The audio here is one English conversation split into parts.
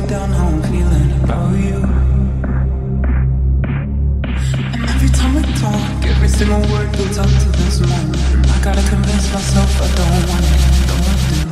water down how I'm feeling about you. And every time we talk, every single word builds up to this moment. I gotta convince myself I don't want it, though I do.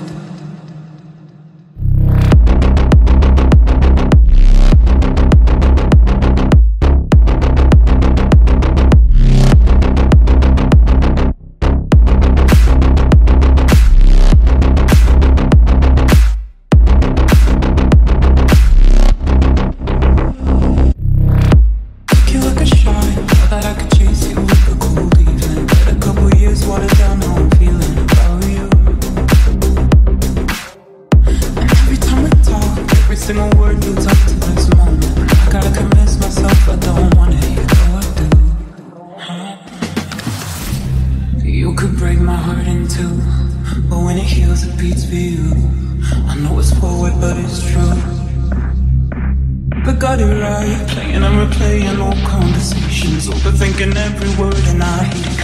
You could break my heart in two, but when it heals it beats for you. I know it's forward but it's true. But got it right, playing and replaying old conversations, overthinking every word, and I hate it.